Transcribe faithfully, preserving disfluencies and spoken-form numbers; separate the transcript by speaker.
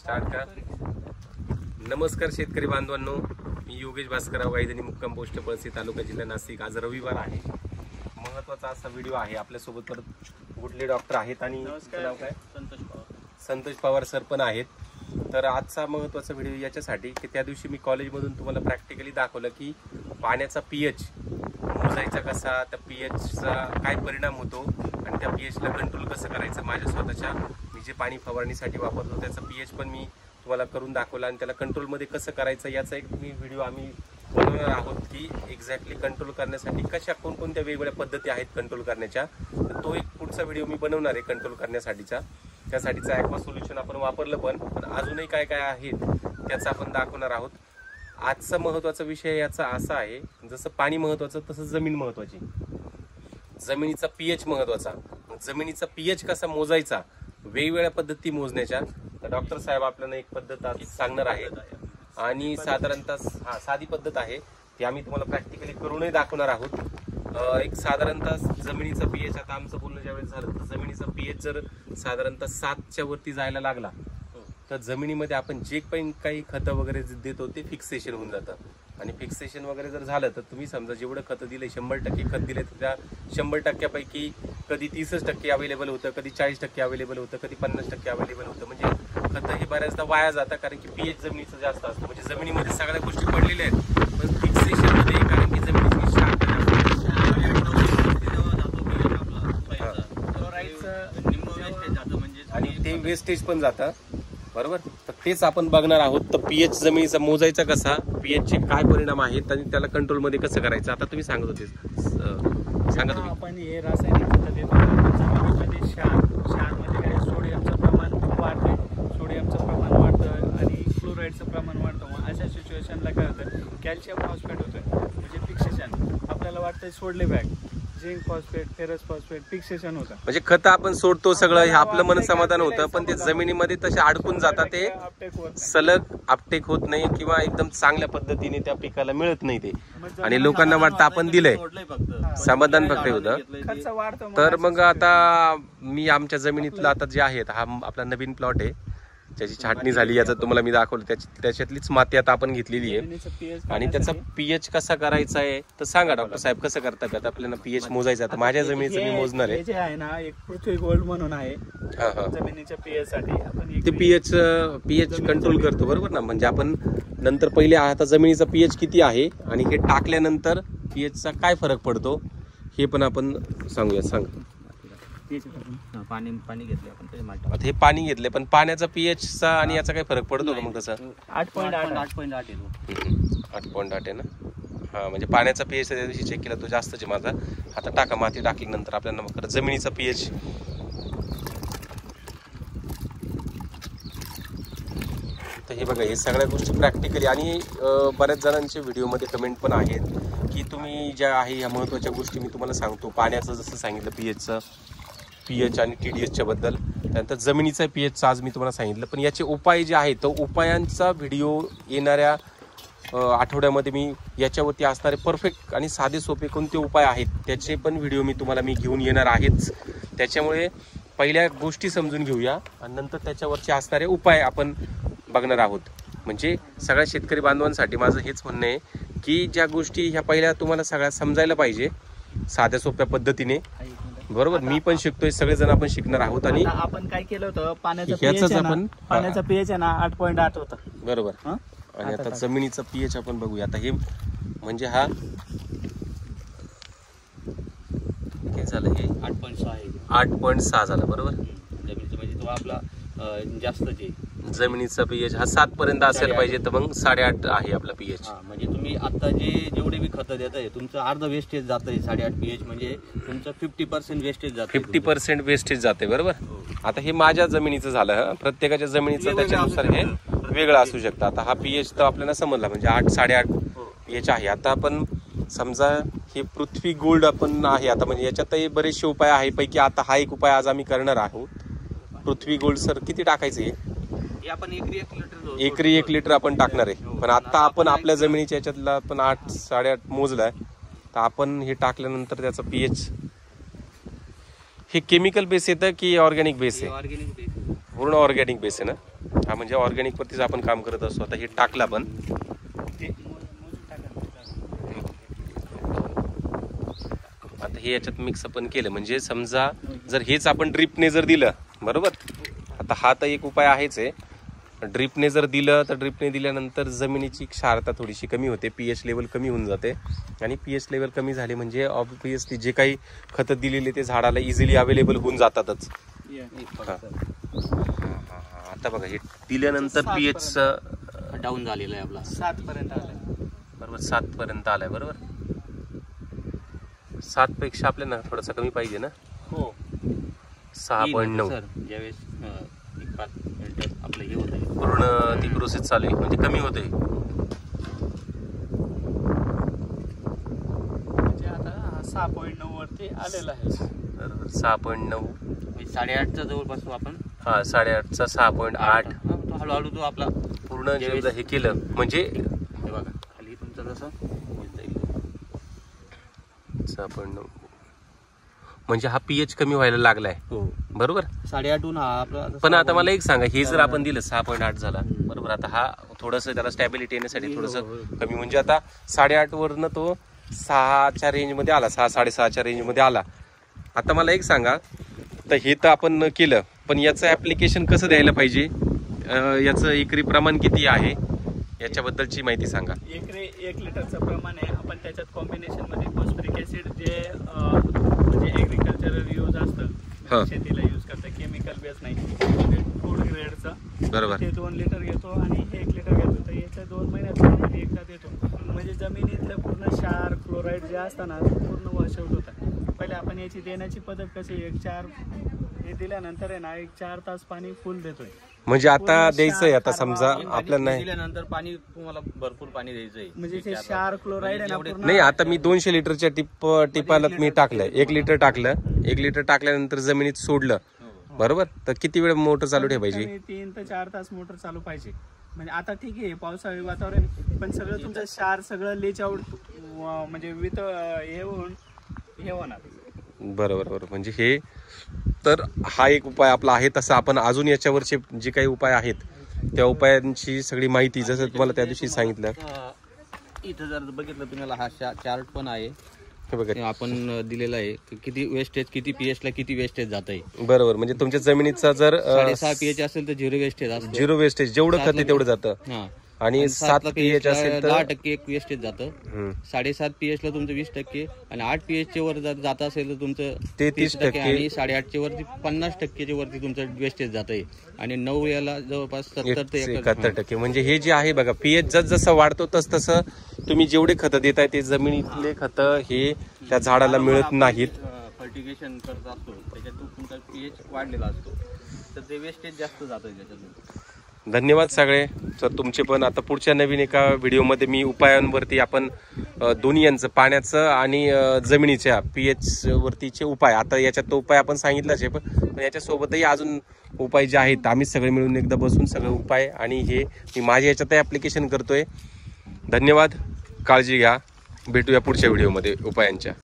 Speaker 1: Start का. नमस्कार शेतकरी बांधवांनो, मी योगेश भास्करराव गायधनी, मुक्काम पोस्ट पळशी, तालुका जिल्हा नाशिक. आज रविवार आहे. महत्त्वाचा असा व्हिडिओ आहे. आपल्यासोबत परत कुठले डॉक्टर आहेत आणि नाव काय? संतोष पवार. संतोष पवार सर पण आहेत. तर आजचा महत्त्वाचा व्हिडिओ याच्यासाठी की त्या दिवशी मी कॉलेजमधून तुम्हाला प्रॅक्टिकली दाखवलं की पाण्याचा पीएच मोजायचा कसा, त्या पीएचचा काय परिणाम होतो आणि त्या पीएचला कंट्रोल कसं करायचं. माझ्या स्वतःच्या मी जे पाणी फवारणीसाठी वापरतो त्याचा पीएच पण मी तुम्हाला करून दाखवला आणि त्याला कंट्रोलमध्ये कसं करायचं याचा एक मी व्हिडिओ आम्ही बनवणार आहोत की एक्झॅक्टली कंट्रोल करण्यासाठी कशा कोणकोणत्या वेगवेगळ्या पद्धती आहेत कंट्रोल करण्याच्या. तर तो एक पुढचा व्हिडिओ मी बनवणार आहे कंट्रोल करण्यासाठीचा. त्यासाठीचं ॲक्वा सोल्युशन आपण वापरलं पण पण अजूनही काय काय आहेत त्याचं आपण दाखवणार आहोत. आजचा महत्त्वाचा विषय याचा असा आहे, जसं पाणी महत्त्वाचं तसं जमीन महत्त्वाची. जमिनीचा पीएच महत्त्वाचा. जमिनीचा पीएच कसा मोजायचा, वेगवेगळ्या पद्धती मोजण्याच्या. तर डॉक्टर साहेब आपल्याला एक पद्धत आज सांगणार आहे आणि साधारणतः हा साधी पद्धत आहे ती आम्ही तुम्हाला प्रॅक्टिकली करूनही दाखवणार आहोत. एक साधारणतः जमिनीचा पीएच, आता आमचं बोलणं ज्यावेळेस झालं तर जमिनीचा पीएच जर साधारणतः सातच्या वरती जायला लागला तर जमिनीमध्ये आपण जे पण काही खतं वगैरे देतो ते फिक्सेशन होऊन जातं. आणि फिक्सेशन वगैरे जर झालं तर तुम्ही समजा जेवढं खतं दिले, शंभर टक्के खत दिले तर त्या शंभर टक्क्यापैकी कधी तीसच टक्के अवेलेबल होतं, कधी चाळीस टक्के अवेलेबल होतं, कधी पन्नास टक्के अवेलेबल होतं. म्हणजे खतं हे बऱ्याचदा वाया जातं कारण की पीएच जमिनीचं जास्त असतं. म्हणजे जमिनीमध्ये सगळ्या गोष्टी पडलेल्या आहेत पण फिक्सेशनमध्ये कारण की जमिनीची आणि ते वेस्टेज पण जातं. बरोबर. तर तेच आपण बघणार आहोत. तर पीएच जमिनीचा मोजायचा कसा, पीएच चे काय परिणाम आहेत आणि त्याला कंट्रोल मध्ये कसं करायचं. आता तुम्ही सांगत होते, सांगा तुम्ही.
Speaker 2: आपण हे रासायनिक खतं देतो जमिनीमध्ये, क्षार क्षारमध्ये काय सोडियमचं प्रमाण वाढतं, सोडियमचं प्रमाण वाढतं आणि क्लोराईडचं प्रमाण वाढतं. मग अशा सिच्युएशनला काय होतं, कॅल्शियम फॉस्फेट होतं म्हणजे फिक्सेशन. आपल्याला वाटतं सोडले bag, zinc phosphate, ferrous phosphate fixation होतं. म्हणजे
Speaker 1: खत आपण सोडतो सगळं, हे आपलं मन समाधान होतं पण ते जमिनीमध्ये तसे अडकून जातात, ते सलग अपटेक होत नाही किंवा एकदम चांगल्या पद्धतीने त्या पिकाला मिळत नाही ते. आणि लोकांना वाटतं आपण दिलंय, समाधान फक्त होतं. तर मग आता मी आमच्या जमिनीतलं आता जे आहेत, हा आपला नवीन प्लॉट आहे ज्याची छाटणी झाली, याचं तुम्हाला मी दाखवलं. त्याच्यातलीच माती आता आपण घेतलेली आहे आणि त्याचा पीएच कसा करायचा आहे. तर सांगा डॉक्टर साहेब कसं करतात. आता आपल्याला पीएच मोजायचं. आता माझ्या जमिनीचं मी मोजणार आहे.
Speaker 2: जे आहे ना एक पृथ्वी गोल्ड म्हणून आहे जमिनीच्या पीएच साठी. आपण
Speaker 1: ते पीएच पीएच कंट्रोल करतो, बरोबर ना. म्हणजे आपण नंतर पहिले आता जमिनीचा पीएच किती आहे आणि हे टाकल्यानंतर पीएचचा काय फरक पडतो हे पण आपण सांगूया. सांग.
Speaker 2: पाणी पाणी घेतले आपण,
Speaker 1: आता हे पाणी घेतले पण पाण्याचा पीएचचा आणि याचा काय फरक पडतो का मग तसा?
Speaker 2: आठ पॉईंट आठ आठ पॉईंट आठ येतो.
Speaker 1: आठ पॉईंट आठ आहे ना. हा म्हणजे पाण्याचा पीएच त्या दिवशी चेक केला तो जास्तच आहे माझा. आता टाका, माती टाकल्यानंतर आपल्याला मग जमिनीचा पीएच. तर हे बघा, हे सगळ्या गोष्टी प्रॅक्टिकली आणि बऱ्याच जणांचे व्हिडिओमध्ये कमेंट पण आहेत की तुम्ही ज्या आहे ह्या महत्त्वाच्या गोष्टी मी तुम्हाला सांगतो. पाण्याचं जसं सांगितलं पीएचचं, पीएच आणि टीडीएसच्या बद्दल. त्यानंतर जमिनीचा पीएचचा आज मी तुम्हाला सांगितलं. पण याचे उपाय जे आहेत तो उपायांचा व्हिडिओ येणाऱ्या आठवड्यामध्ये मी याच्यावरती असणारे परफेक्ट आणि साधे सोपे कोणते उपाय आहेत त्याचे पण व्हिडिओ मी तुम्हाला मी घेऊन येणार आहेच. त्याच्यामुळे पहिल्या गोष्टी समजून घेऊया आणि नंतर त्याच्यावरचे असणारे उपाय आपण बघणार आहोत. म्हणजे सगळ्या शेतकरी बांधवांसाठी माझं हेच म्हणणं आहे की ज्या गोष्टी ह्या पहिल्या तुम्हाला सगळ्या समजायला पाहिजे साध्या सोप्या पद्धतीने. बरोबर. मी पण शिकतोय, सगळेजण आपण शिकणार आहोत. आणि
Speaker 2: आपण काय केलं होतं, पाण्याचा पीएच आपण पाण्याचा पीएच आहे ना आठ पॉईंट आठ होता.
Speaker 1: बरोबर. आणि आता जमिनीचा पीएच आपण बघूया. आता हे म्हणजे हा काय झालं, हे
Speaker 2: आठ पॉईंट सहा आहे.
Speaker 1: आठ पॉईंट सहा झालं. बरोबर.
Speaker 2: जमिनीचं म्हणजे तो आपला जास्त जे
Speaker 1: जमिनीचा पीएच हा सात पर्यंत असायला पाहिजे, तर मग साडेआठ आहे आपला पीएच.
Speaker 2: म्हणजे तुम्ही आता जे जेवढे बी खतं देत आहे तुमचं अर्ध वेस्टेज जात आहे. साडेआठ पीएच म्हणजे तुमचं फिफ्टी पर्सेंट वेस्टेज जात
Speaker 1: फिफ्टी पर्सेंट वेस्टेज जाते. बरोबर. आता हे माझ्या जमिनीचं झालं. प्रत्येकाच्या जमिनीचं त्याच्यानुसार हे वेगळं असू शकतं. आता हा पीएच तर आपल्याला समजला म्हणजे आठ साडेआठ पीएच आहे. आता आपण समजा हे पृथ्वी गोल्ड आपण आहे आता, म्हणजे याच्यातही बरेचसे उपाय आहे. पैकी आता हा एक उपाय आज आम्ही करणार आहोत. पृथ्वी गोल्ड सर किती टाकायचे?
Speaker 2: आपण एकरी एक लिटर
Speaker 1: एकरी एक लिटर आपण टाकणार आहे. पण आता आपण आपल्या जमिनीच्या याच्यातला आपण आठ साडेआठ मोजलाय तर आपण हे टाकल्यानंतर त्याचा पीएच हे केमिकल बेस येतं की ऑर्गॅनिक बेस आहे?
Speaker 2: Organic base.
Speaker 1: पूर्ण ऑर्गॅनिक बेस आहे ना. हा म्हणजे ऑर्गॅनिक वरतीच आपण काम करत असतो. आता हे टाकलं आपण,
Speaker 2: ते मोजून टाका.
Speaker 1: आता हे याच्यात मिक्स आपण केलं म्हणजे समजा जर हेच आपण ड्रिपने जर दिलं, बरोबर, आता हा तर एक उपाय आहेच आहे. ड्रिपने जर दिलं तर ड्रिपने दिल्यानंतर जमिनीची क्षारता थोडीशी कमी होते, पीएच लेवल कमी होऊन जाते आणि पीएच लेवल कमी झाले म्हणजे ऑब्विसली जे काही खतं दिलेले ते झाडाला इझिली अवेलेबल होऊन जातातच. आता बघा हे दिल्यानंतर पीएच
Speaker 3: डाऊन झालेला आहे आपला,
Speaker 2: सात पर्यंत आलाय.
Speaker 1: बरोबर, सात पर्यंत आलाय. बरोबर, सात पेक्षा आपल्याला थोडासा कमी पाहिजे ना.
Speaker 2: हो,
Speaker 1: सहा पॉईंट नऊ
Speaker 3: सर. ज्यावेळेस अं, एक पाच मिनिटं आपलं हे होतं
Speaker 1: पूर्ण ती प्रोसेस चालू आहे म्हणजे कमी होते.
Speaker 2: म्हणजे आता हा सहा पॉईंट नऊ वरती आलेला आहे.
Speaker 1: बरोबर, सहा पॉईंट नऊ
Speaker 3: म्हणजे साडेआठचा जवळपास आपण
Speaker 1: हा साडेआठचा सहा पॉईंट आठ
Speaker 3: हा, तो हळूहळू तो आपला
Speaker 1: पूर्ण जेवढं हे केलं म्हणजे
Speaker 3: हे बघा खाली तुमचं जसं होत जाईल.
Speaker 1: सहा पॉईंट नऊ म्हणजे हा पीएच कमी व्हायला लागलाय.
Speaker 3: हो,
Speaker 1: बरोबर,
Speaker 3: साडेआठहून हा आपला
Speaker 1: पण आता मला एक सांगा, हे जर आपण दिलं सहा पॉईंट आठ झाला, बरोबर, आता हा थोडस त्याला स्टॅबिलिटी येण्यासाठी थोडस कमी म्हणजे आता साडेआठ वरनं तो सहाच्या रेंज मध्ये आला, सहा साडेसहाच्या रेंज मध्ये आला. आता मला एक सांगा, तर हे तर आपण केलं, पण याचं ऍप्लिकेशन कसं द्यायला पाहिजे, याचं एकरी प्रमाण किती आहे याच्याबद्दलची माहिती सांगा.
Speaker 2: एकरी एक लिटरचं प्रमाण आहे. आपण त्याच्यात कॉम्बिनेशन मध्ये फॉस्फरिक ऍसिड जे अं, म्हणजे ऍग्रिकल्चरल यूज असतं, शेतीला यूज करतं, केमिकल बेस नाही, फूड ग्रेडचं,
Speaker 1: बरोबर,
Speaker 2: ते दोन लिटर घेतो आणि हे एक लिटर घेतो. तर याचं दोन महिन्यात एकदा देतो. म्हणजे जमिनीतलं पूर्ण क्षार क्लोराईड जे असतं ना पूर्ण वॉशआउट होतं. पहिले आपण याची देण्याची पद्धत कशी, एक चार हे दिल्यानंतर आहे ना एक चार तास पाणी फुल देतोय.
Speaker 1: म्हणजे आता द्यायचंय. आता समजा आपल्याला नाही
Speaker 3: दिल्यानंतर पाणी तुम्हाला भरपूर पाणी द्यायचंय.
Speaker 2: म्हणजे ते क्षार क्लोराईड आहे ना पूर्ण.
Speaker 1: नाही, आता मी दोनशे लिटरच्या टिप टिपाला मी टाकलं, एक लिटर टाकलं, एक लिटर टाकल्यानंतर जमिनीत सोडलं, बरोबर, तर किती वेळ मोटर चालू ठेवायची?
Speaker 2: तीन ते चार तास मोटर चालू पाहिजे. म्हणजे आता ठीक आहे पावसाळी वातावरण, पण सगळं तुमचं क्षार सगळं लीच आउट म्हणजे विथ हे होऊन हे होणार.
Speaker 1: बरोबर बरोबर, म्हणजे हे तर हा एक उपाय आपला आहे. तसं आपण अजून याच्यावरचे जे काही उपाय आहेत त्या उपायांची सगळी माहिती जसं तुम्हाला त्या दिवशी सांगितलं,
Speaker 3: इथं जर बघितलं तुम्हाला हा चार्ट पण आहे,
Speaker 1: हे बघा
Speaker 3: आपण दिलेला आहे की किती वेस्टेज, किती पीएच ला किती वेस्टेज जात आहे.
Speaker 1: बरोबर, म्हणजे तुमच्या जमिनीचा जर
Speaker 3: साडेसहा पीएच असेल तर झिरो वेस्टेज असतो.
Speaker 1: झिरो वेस्टेज जेवढं खत आहे तेवढं जातं.
Speaker 3: हा,
Speaker 1: आणि सात पीएच असेल तर
Speaker 3: दहा टक्के एक वेस्टेज जातं. साडेसात पीएच ला तुमचं वीस टक्के आणि आठ पीएच च्या वर जर जात असेल तर तुमचं
Speaker 1: तेहतीस टक्के
Speaker 3: आणि साडेआठच्या वरती पन्नास टक्केच्या वरती तुमचं वेस्टेज जात आहे. आणि नऊ याला जवळपास सत्तर ते
Speaker 1: एकाहत्तर टक्के. म्हणजे हे जे आहे बघा, पीएच जस जसं वाढतो तस तसं तुम्ही जेवढे खतं देताय ते जमिनीतले खतं हे त्या झाडाला मिळत नाहीत.
Speaker 3: फर्टिगेशन करत असतो त्याच्यात तुमचा पीएच वाढलेला असतो तर ते वेस्टेज जास्त जातं त्याच्यातून.
Speaker 1: धन्यवाद सगळे सर तुमचे पण. आता पुढच्या नवीन एका व्हिडिओमध्ये मी उपायांवरती आपण दोन्ही यांचं पाण्याचं आणि जमिनीच्या पीएच वरतीचे उपाय, आता याच्यात तो उपाय आपण सांगितलाच आहे, पण याच्यासोबतही अजून उपाय जे आहेत आम्ही सगळे मिळून एकदा बसून सगळे उपाय आणि हे मी माझ्या याच्यातही ॲप्लिकेशन करतोय. धन्यवाद, काळजी घ्या, भेटूया पुढच्या व्हिडिओमध्ये उपायांच्या.